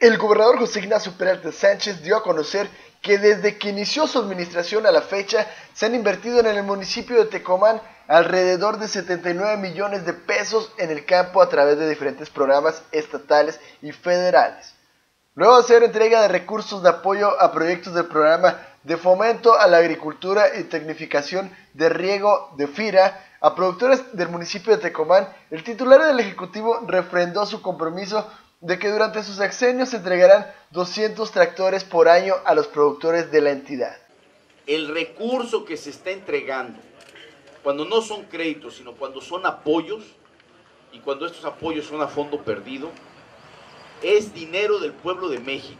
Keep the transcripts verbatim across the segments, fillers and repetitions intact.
El gobernador José Ignacio Peralta Sánchez dio a conocer que desde que inició su administración a la fecha se han invertido en el municipio de Tecomán alrededor de setenta y nueve millones de pesos en el campo a través de diferentes programas estatales y federales. Luego de hacer entrega de recursos de apoyo a proyectos del programa de fomento a la agricultura y tecnificación de riego de FIRA a productores del municipio de Tecomán, el titular del Ejecutivo refrendó su compromiso de que durante sus sexenios se entregarán doscientos tractores por año a los productores de la entidad. El recurso que se está entregando, cuando no son créditos, sino cuando son apoyos, y cuando estos apoyos son a fondo perdido, es dinero del pueblo de México,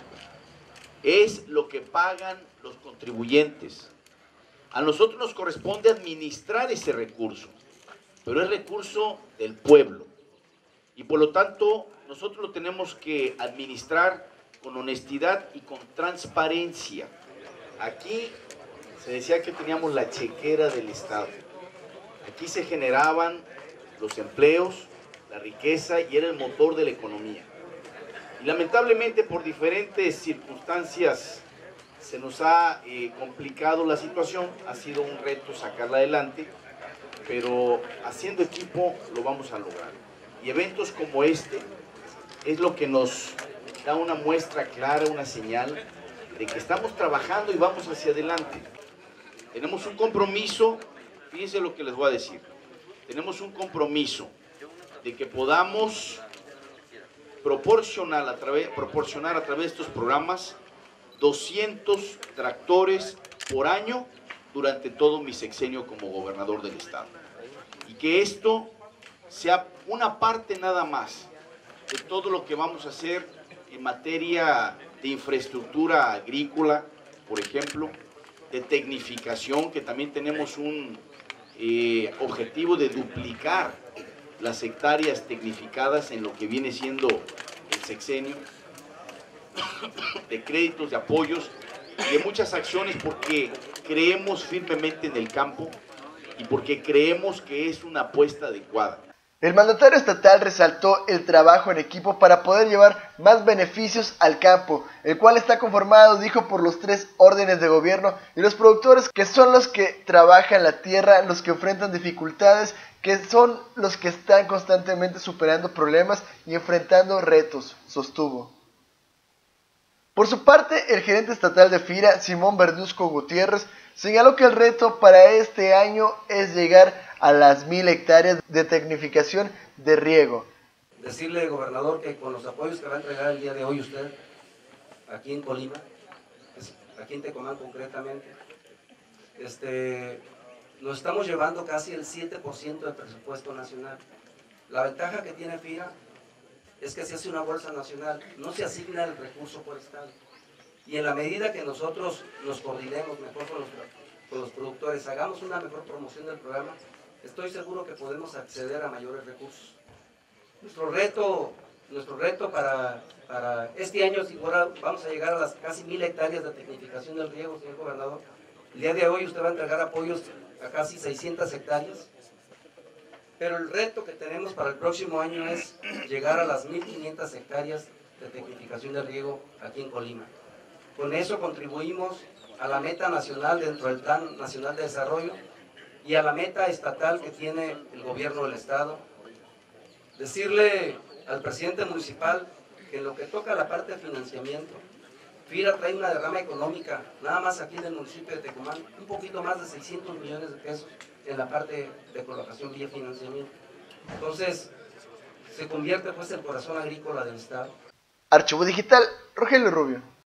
es lo que pagan los contribuyentes. A nosotros nos corresponde administrar ese recurso, pero es recurso del pueblo, y por lo tanto nosotros lo tenemos que administrar con honestidad y con transparencia. Aquí se decía que teníamos la chequera del Estado. Aquí se generaban los empleos, la riqueza y era el motor de la economía. Y lamentablemente por diferentes circunstancias se nos ha eh, complicado la situación, ha sido un reto sacarla adelante, pero haciendo equipo lo vamos a lograr. Y eventos como este es lo que nos da una muestra clara, una señal de que estamos trabajando y vamos hacia adelante. Tenemos un compromiso, fíjense lo que les voy a decir, tenemos un compromiso de que podamos proporcionar a través, proporcionar a través de estos programas doscientos tractores por año durante todo mi sexenio como gobernador del estado. Y que esto sea una parte nada más de todo lo que vamos a hacer en materia de infraestructura agrícola, por ejemplo, de tecnificación, que también tenemos un eh, objetivo de duplicar las hectáreas tecnificadas en lo que viene siendo el sexenio, de créditos, de apoyos, de muchas acciones, porque creemos firmemente en el campo y porque creemos que es una apuesta adecuada. El mandatario estatal resaltó el trabajo en equipo para poder llevar más beneficios al campo, el cual está conformado, dijo, por los tres órdenes de gobierno y los productores, que son los que trabajan la tierra, los que enfrentan dificultades, que son los que están constantemente superando problemas y enfrentando retos, sostuvo. Por su parte, el gerente estatal de FIRA, Simón Verduzco Gutiérrez, señaló que el reto para este año es llegar a las mil hectáreas de tecnificación de riego. Decirle, gobernador, que con los apoyos que va a entregar el día de hoy usted, aquí en Colima, aquí en Tecomán concretamente, este, nos estamos llevando casi el siete por ciento del presupuesto nacional. La ventaja que tiene FIRA es que se hace una bolsa nacional, no se asigna el recurso por estado. Y en la medida que nosotros nos coordinemos mejor con los, con los productores, hagamos una mejor promoción del programa, estoy seguro que podemos acceder a mayores recursos. Nuestro reto, nuestro reto para, para este año, si fuera, vamos a llegar a las casi mil hectáreas de tecnificación del riego, señor gobernador. El día de hoy usted va a entregar apoyos a casi seiscientas hectáreas. Pero el reto que tenemos para el próximo año es llegar a las mil quinientas hectáreas de tecnificación de riego aquí en Colima. Con eso contribuimos a la meta nacional dentro del Plan Nacional de Desarrollo y a la meta estatal que tiene el gobierno del estado. Decirle al presidente municipal que en lo que toca la parte de financiamiento, FIRA trae una derrama económica, nada más aquí en el municipio de Tecomán, un poquito más de seiscientos millones de pesos en la parte de colocación vía financiamiento. Entonces, se convierte pues en el corazón agrícola del estado. Archivo Digital, Rogelio Rubio.